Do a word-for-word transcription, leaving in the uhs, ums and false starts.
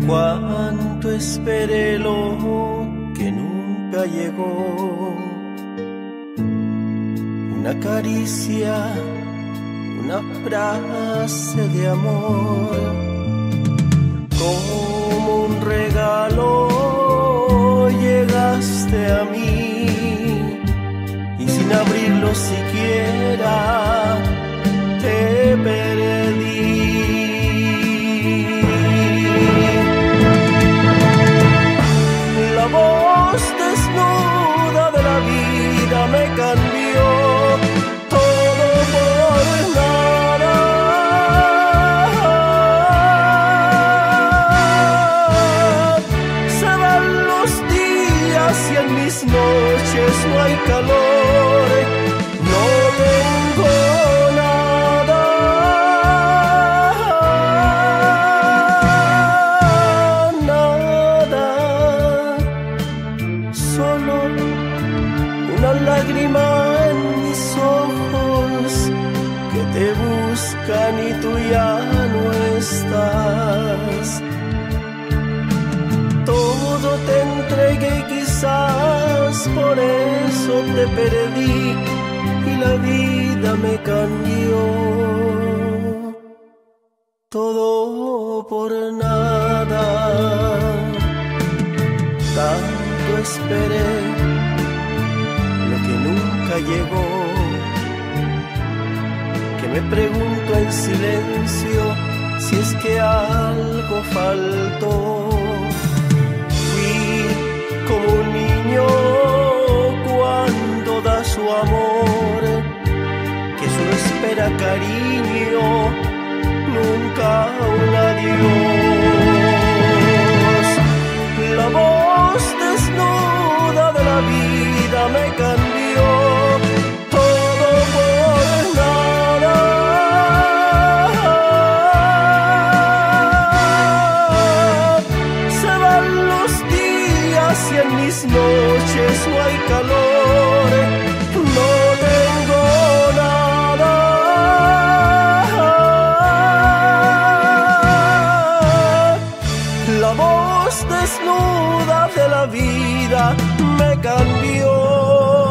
Cuánto esperé lo que nunca llegó, una caricia, una frase de amor, como un regalo llegaste a mí y sin abrirlo siquiera te perdí. La voz desnuda de la vida me cambió, todo por nada. Se van los días y en mis noches no hay calor, no tengo nada. Una lágrima en mis ojos que te buscan y tú ya no estás. Todo te entregué y quizás por eso te perdí y la vida me cambió. Todo por nada. Tanto esperé que nunca llegó, que me pregunto en silencio si es que algo faltó. Fui como un niño cuando da su amor, que solo espera cariño, nunca un adiós. La voz desnuda de la vida me cambió, todo por nada. Se van los días y en mis noches no hay calor, no tengo nada. La voz desnuda de la vida me cambió.